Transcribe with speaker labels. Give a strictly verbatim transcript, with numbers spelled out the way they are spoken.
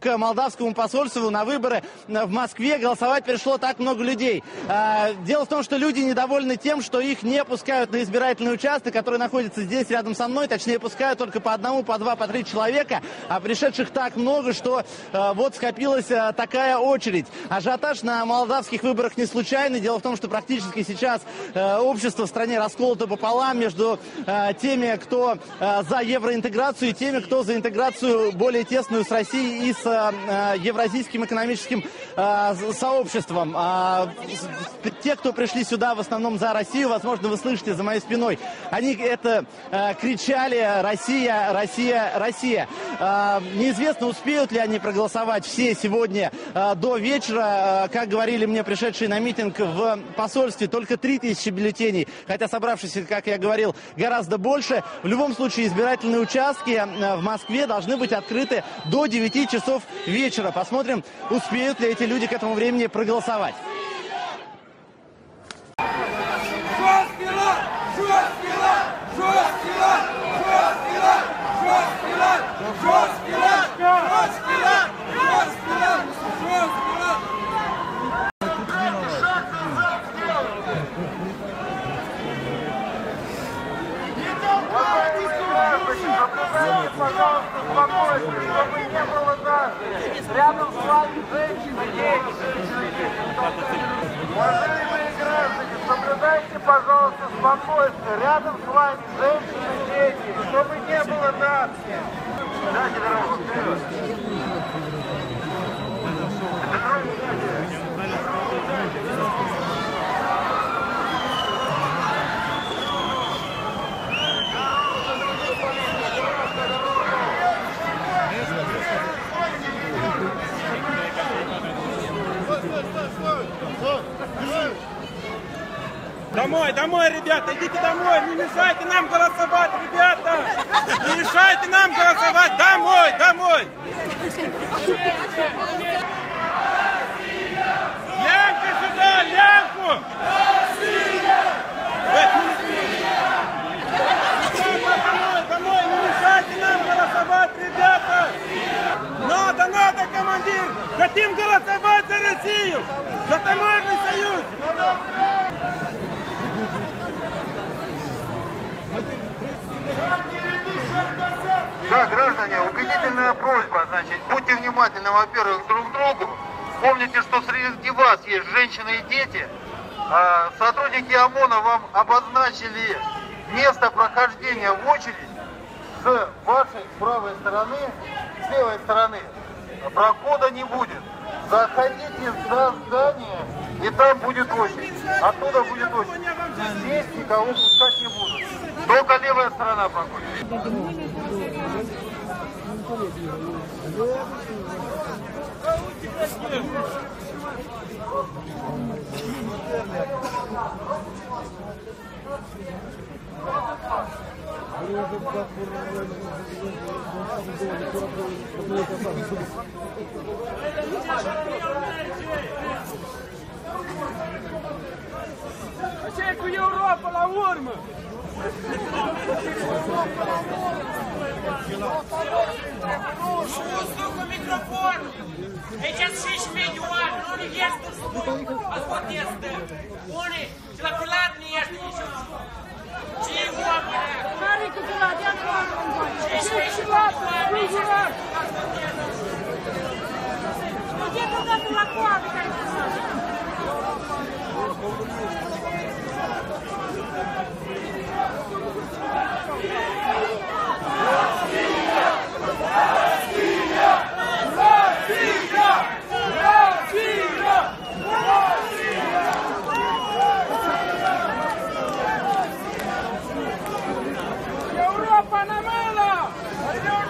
Speaker 1: к молдавскому посольству на выборы в Москве голосовать пришло так много людей. Дело в том, что люди недовольны тем, что их не пускают на избирательный участок, который находится здесь рядом со мной. Точнее, пускают только по одному, по два, по три человека. А пришедших так много, что вот скопилась такая очередь. Ажиотаж на молдавских выборах не случайный. Дело в том, что практически сейчас общество в стране расколото пополам между теми, кто за евроинтеграцию, и теми, кто за интеграцию более тесную с Россией и с евразийским экономическим сообществом. Те, кто пришли сюда в основном за Россию, возможно, вы слышите за моей спиной, они это кричали: «Россия, Россия, Россия». Неизвестно, успеют ли они проголосовать все сегодня до вечера. Как говорили мне пришедшие на митинг в посольстве, только три тысячи бюллетеней, хотя собравшихся, как я говорил, гораздо больше. В любом случае, избирательные участки в Москве должны быть открыты до девяти часов вечера. Посмотрим, успеют ли эти люди к этому времени проголосовать.
Speaker 2: Соблюдайте, пожалуйста, спокойствие, чтобы не было нас. Рядом с вами женщины, дети. Уважаемые граждане, соблюдайте, пожалуйста, спокойствие. Рядом с вами женщины, дети, чтобы не было нас. Дайте дорогу вперед.
Speaker 3: Домой, домой, ребята, идите домой, не мешайте нам голосовать, ребята! Не мешайте нам голосовать, домой, домой! Лямку сюда, лямку! Домой, домой, не мешайте нам голосовать, ребята! Надо, надо, командир! Хотим голосовать за Россию! За Таможенный союз!
Speaker 2: Да, граждане, убедительная просьба, значит, будьте внимательны, во-первых, друг к другу. Помните, что среди вас есть женщины и дети. Сотрудники ОМОНа вам обозначили место прохождения в очередь с вашей правой стороны, с левой стороны. Прохода не будет. Заходите за здание, и там будет очередь. Оттуда будет очередь. Здесь никого пускать не будут. Только левая сторона проходит.
Speaker 3: C'è qui Europa, la urmă!
Speaker 4: Sucă microfonul! Aici sunt șaisprezece milioane, nu ne este destul! Ați fost este! Unii, și la pilat nu este nici un zi! Ce e oamenea?
Speaker 5: Care cu pilat? Ia nu am învoie!
Speaker 4: șaisprezece milioane, nu este
Speaker 5: Nu te băgat la coadă care te să-și!
Speaker 3: Europa na mână!